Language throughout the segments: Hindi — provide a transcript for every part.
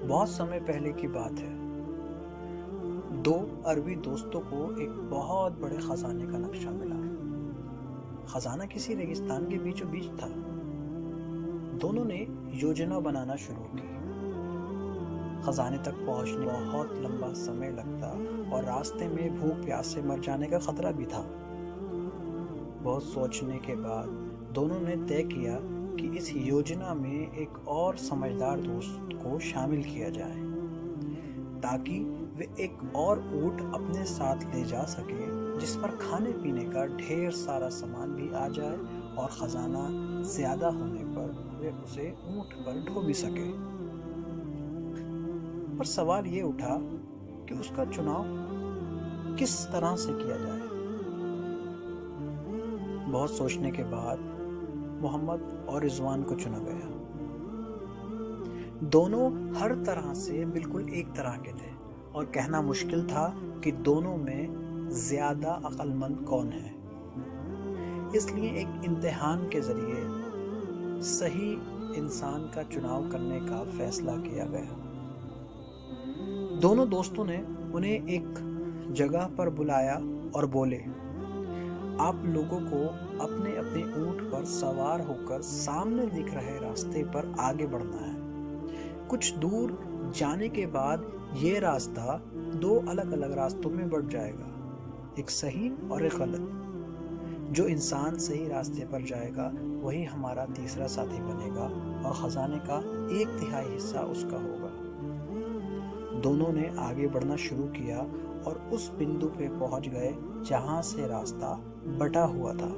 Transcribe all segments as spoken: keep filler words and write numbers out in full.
बहुत समय पहले की बात है। दो अरबी दोस्तों को एक बहुत बड़े खजाने का नक्शा मिला। खजाना किसी रेगिस्तान के बीचों बीच था। दोनों ने योजना बनाना शुरू की। खजाने तक पहुंचने बहुत लंबा समय लगता और रास्ते में भूख प्यास से मर जाने का खतरा भी था। बहुत सोचने के बाद दोनों ने तय किया कि इस योजना में एक और समझदार दोस्त को शामिल किया जाए ताकि वे एक और ऊंट अपने साथ ले जा सके जिस पर खाने पीने का ढेर सारा सामान भी आ जाए और खजाना ज्यादा होने पर वे उसे ऊंट पर ढो भी सके। पर सवाल ये उठा कि उसका चुनाव किस तरह से किया जाए। बहुत सोचने के बाद मोहम्मद और रिजवान को चुना गया। दोनों हर तरह से बिल्कुल एक तरह के थे और कहना मुश्किल था कि दोनों में ज्यादा अक्लमंद कौन है। इसलिए एक इम्तिहान के जरिए सही इंसान का चुनाव करने का फैसला किया गया। दोनों दोस्तों ने उन्हें एक जगह पर बुलाया और बोले, आप लोगों को अपने अपने ऊंट पर सवार होकर सामने दिख रहे रास्ते पर आगे बढ़ना है। कुछ दूर जाने के बाद ये रास्ता दो अलग अलग रास्तों में बढ़ जाएगा, एक सही और एक गलत। जो इंसान सही रास्ते पर जाएगा वही हमारा तीसरा साथी बनेगा और खजाने का एक तिहाई हिस्सा उसका होगा। दोनों ने आगे बढ़ना शुरू किया और उस बिंदु पे पहुंच गए जहां से रास्ता बटा हुआ था।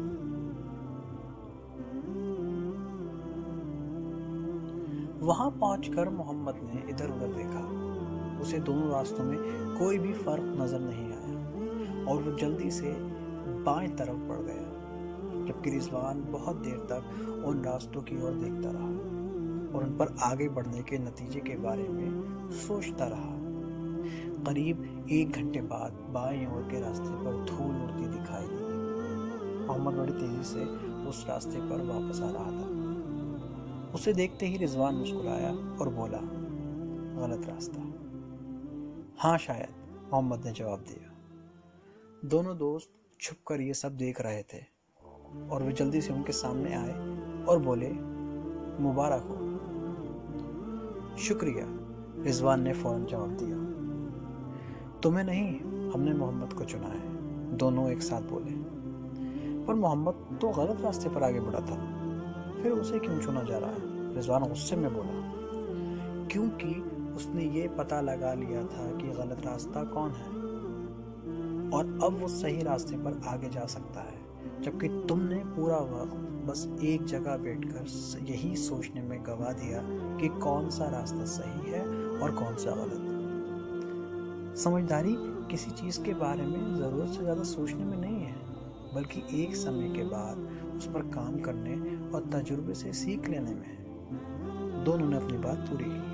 वहां पहुंचकर मोहम्मद ने इधर उधर देखा। उसे दोनों रास्तों में कोई भी फर्क नजर नहीं आया और वो जल्दी से बाएं तरफ बढ़ गया, जबकि रिजवान बहुत देर तक उन रास्तों की ओर देखता रहा और उन पर आगे बढ़ने के नतीजे के बारे में सोचता रहा। करीब एक घंटे बाद बाएं ओर के रास्ते पर धूल उड़ती दिखाई दी। मोहम्मद बड़ी तेजी से उस रास्ते पर वापस आ रहा था। उसे देखते ही रिजवान मुस्कुराया और बोला, गलत रास्ता। हाँ शायद, मोहम्मद ने जवाब दिया। दोनों दोस्त छुपकर ये सब देख रहे थे और वे जल्दी से उनके सामने आए और बोले, मुबारक हो। शुक्रिया, रिजवान ने फौरन जवाब दिया। तुम्हें नहीं, हमने मोहम्मद को चुना है, दोनों एक साथ बोले। पर मोहम्मद तो गलत रास्ते पर आगे बढ़ा था, फिर उसे क्यों चुना जा रहा है? रिजवान गुस्से में बोला। क्योंकि उसने ये पता लगा लिया था कि गलत रास्ता कौन है और अब वो सही रास्ते पर आगे जा सकता है, जबकि तुमने पूरा वक्त बस एक जगह बैठकर यही सोचने में गवा दिया कि कौन सा रास्ता सही है और कौन सा गलत। समझदारी किसी चीज के बारे में जरूरत से ज्यादा सोचने में नहीं है, बल्कि एक समय के बाद उस पर काम करने और तजुर्बे से सीख लेने में है। दोनों ने अपनी बात पूरी की।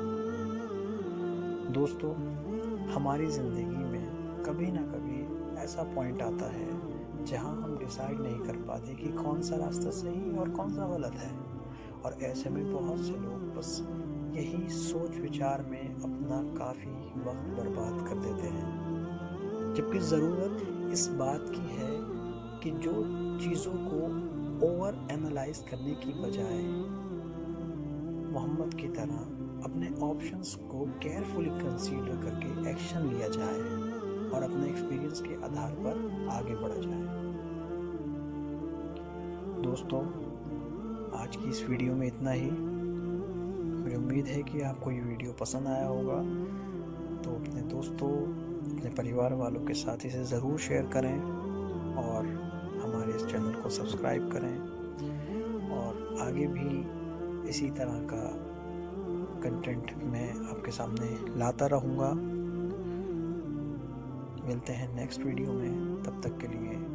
दोस्तों, हमारी जिंदगी में कभी ना कभी ऐसा पॉइंट आता है जहां हम डिसाइड नहीं कर पाते कि कौन सा रास्ता सही और कौन सा गलत है, और ऐसे में बहुत से लोग बस यही सोच विचार में अपना काफी वक्त बर्बाद कर देते हैं, जबकि ज़रूरत इस बात की है कि जो चीज़ों को ओवर एनालाइज करने की बजाय मोहम्मद की तरह अपने ऑप्शंस को केयरफुली कंसीडर करके एक्शन लिया जाए और अपने एक्सपीरियंस के आधार पर आगे बढ़ा जाए। दोस्तों, आज की इस वीडियो में इतना ही। मुझे उम्मीद है कि आपको ये वीडियो पसंद आया होगा, तो अपने दोस्तों, अपने परिवार वालों के साथ इसे ज़रूर शेयर करें और हमारे इस चैनल को सब्सक्राइब करें, और आगे भी इसी तरह का कंटेंट मैं आपके सामने लाता रहूँगा। मिलते हैं नेक्स्ट वीडियो में, तब तक के लिए